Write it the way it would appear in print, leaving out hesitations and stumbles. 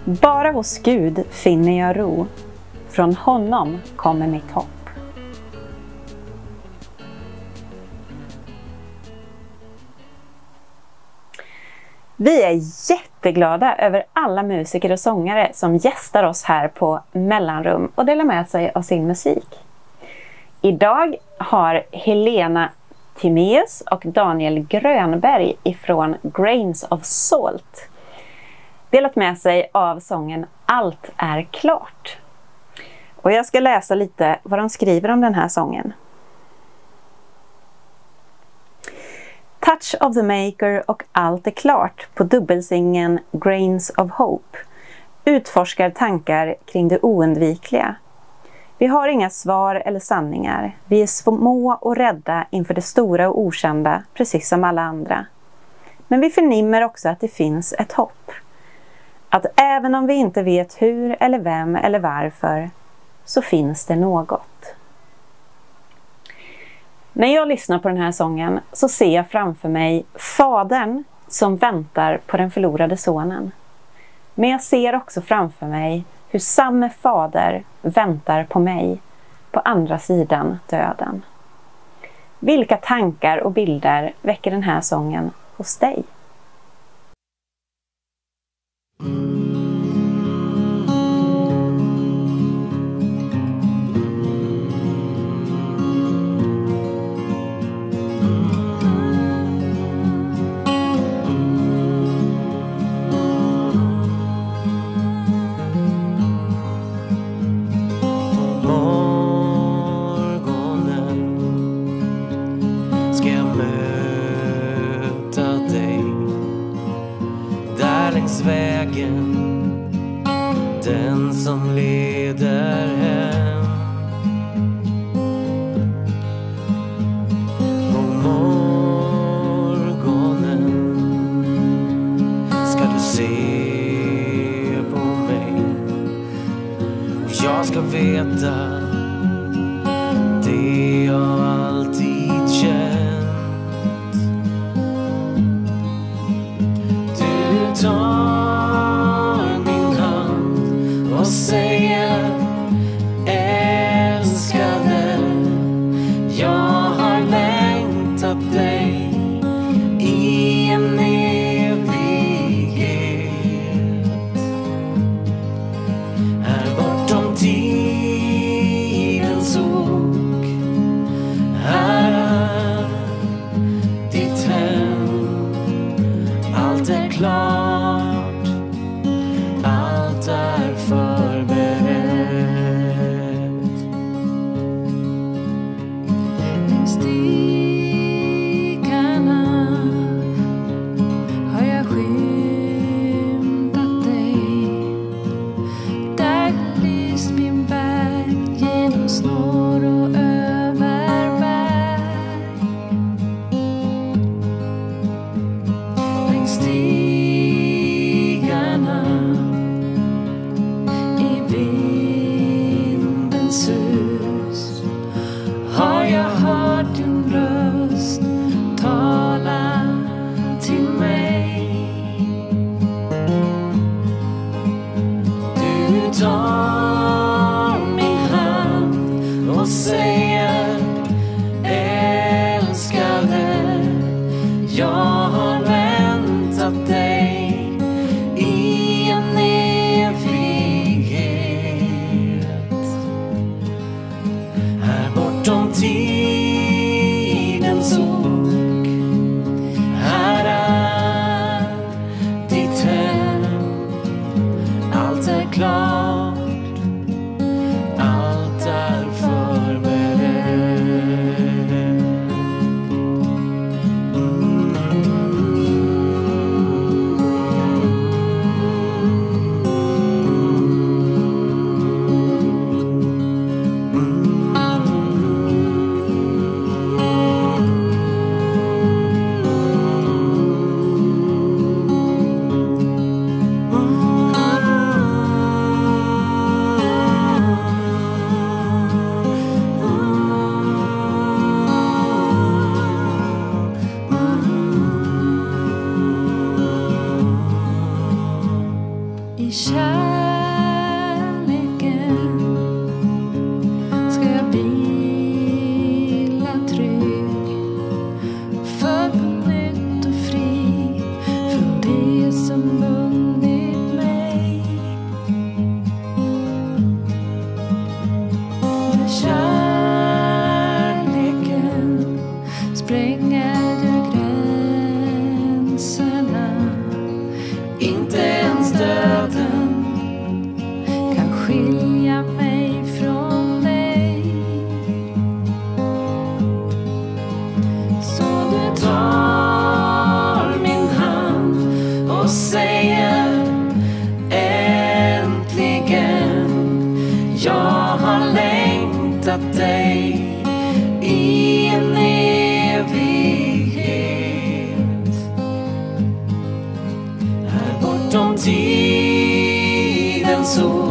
Bara hos Gud finner jag ro. Från honom kommer mitt hopp. Vi är jätteglada över alla musiker och sångare som gästar oss här på Mellanrum och delar med sig av sin musik. Idag har Helena Timeus och Daniel Grönberg ifrån Grains of Salt delat med sig av sången Allt är klart. Och jag ska läsa lite vad de skriver om den här sången. Touch of the Maker och Allt är klart på dubbelsingen Grains of Hope utforskar tankar kring det oundvikliga. Vi har inga svar eller sanningar. Vi är små och rädda inför det stora och okända, precis som alla andra. Men vi förnimmer också att det finns ett hopp. Att även om vi inte vet hur eller vem eller varför, så finns det något. När jag lyssnar på den här sången så ser jag framför mig fadern som väntar på den förlorade sonen. Men jag ser också framför mig hur samma fader väntar på mig på andra sidan döden. Vilka tankar och bilder väcker den här sången hos dig? Vägen, den som leder hem. På morgonen ska du se på mig och jag ska veta det jag alltid känt. Du tar och säger älskade, jag har längtat dig i en evighet. Här bortom tidens ok, här är ditt hem. Allt är klart, allt är förberett. Längs stigarna har jag skymtat dig. Där lyst min väg genom snår och över berg. Längs stigarna sus har jag hört din röst tala till mig. Du tar min hand och säger älskade, jag har väntat dig i en bortom tidens ok, här är ditt hem. Allt är klart, allt är förberett. kärleken spränger du gränserna. Inte ens döden kan skilja mig från dig. Så du tar min hand och säger äntligen, jag har längtat dig i en evighet. Här bortom tidens ord